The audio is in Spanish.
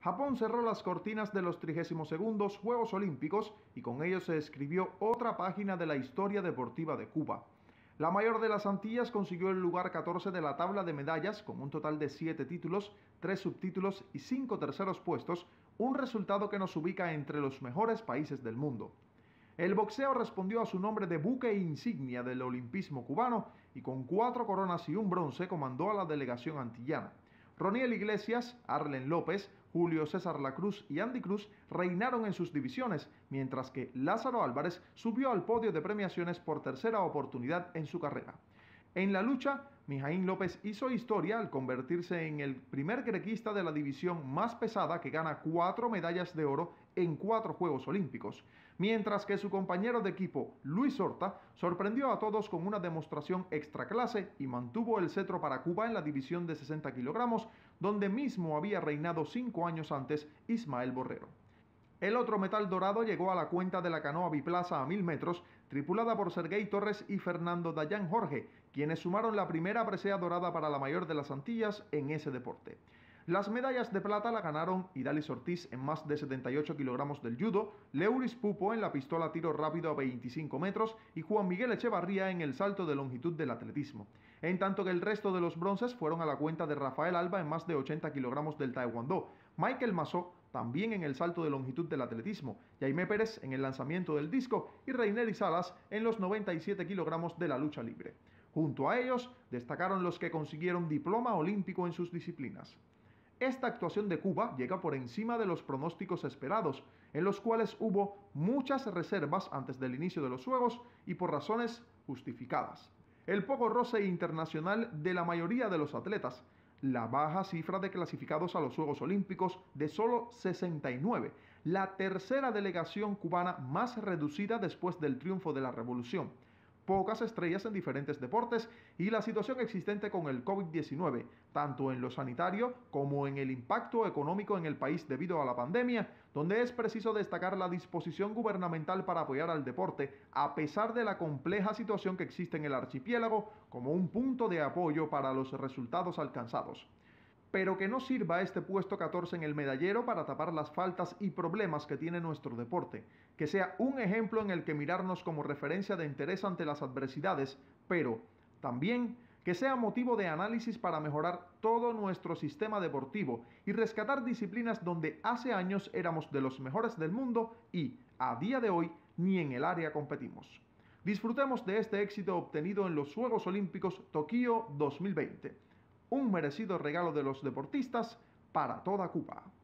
Japón cerró las cortinas de los 32º Juegos Olímpicos y con ello se escribió otra página de la historia deportiva de Cuba. La mayor de las Antillas consiguió el lugar 14 de la tabla de medallas con un total de 7 títulos, 3 subtítulos y 5 terceros puestos, un resultado que nos ubica entre los mejores países del mundo. El boxeo respondió a su nombre de buque insignia del olimpismo cubano y con 4 coronas y un bronce comandó a la delegación antillana. Roniel Iglesias, Arlen López, Julio César Lacruz y Andy Cruz reinaron en sus divisiones, mientras que Lázaro Álvarez subió al podio de premiaciones por tercera oportunidad en su carrera. En la lucha, Mijaín López hizo historia al convertirse en el primer grequista de la división más pesada que gana 4 medallas de oro en 4 Juegos Olímpicos, mientras que su compañero de equipo, Luis Horta, sorprendió a todos con una demostración extraclase y mantuvo el cetro para Cuba en la división de 60 kilogramos, donde mismo había reinado 5 años antes Ismael Borrero. El otro metal dorado llegó a la cuenta de la canoa biplaza a 1000 metros, tripulada por Serguey Torres y Fernando Dayan Jorge, quienes sumaron la primera presea dorada para la mayor de las Antillas en ese deporte. Las medallas de plata la ganaron Idalis Ortiz en más de 78 kilogramos del judo, Leuris Pupo en la pistola tiro rápido a 25 metros y Juan Miguel Echevarría en el salto de longitud del atletismo. En tanto que el resto de los bronces fueron a la cuenta de Rafael Alba en más de 80 kilogramos del taekwondo, Michael Massó también en el salto de longitud del atletismo, Jaime Pérez en el lanzamiento del disco y Reiner Salas en los 97 kilogramos de la lucha libre. Junto a ellos, destacaron los que consiguieron diploma olímpico en sus disciplinas. Esta actuación de Cuba llega por encima de los pronósticos esperados, en los cuales hubo muchas reservas antes del inicio de los Juegos y por razones justificadas. El poco roce internacional de la mayoría de los atletas, la baja cifra de clasificados a los Juegos Olímpicos de solo 69, la tercera delegación cubana más reducida después del triunfo de la revolución, pocas estrellas en diferentes deportes y la situación existente con el COVID-19, tanto en lo sanitario como en el impacto económico en el país debido a la pandemia, donde es preciso destacar la disposición gubernamental para apoyar al deporte, a pesar de la compleja situación que existe en el archipiélago, como un punto de apoyo para los resultados alcanzados. Pero que no sirva este puesto 14 en el medallero para tapar las faltas y problemas que tiene nuestro deporte, que sea un ejemplo en el que mirarnos como referencia de interés ante las adversidades, pero también que sea motivo de análisis para mejorar todo nuestro sistema deportivo y rescatar disciplinas donde hace años éramos de los mejores del mundo y, a día de hoy, ni en el área competimos. Disfrutemos de este éxito obtenido en los Juegos Olímpicos Tokio 2020. Un merecido regalo de los deportistas para toda Cuba.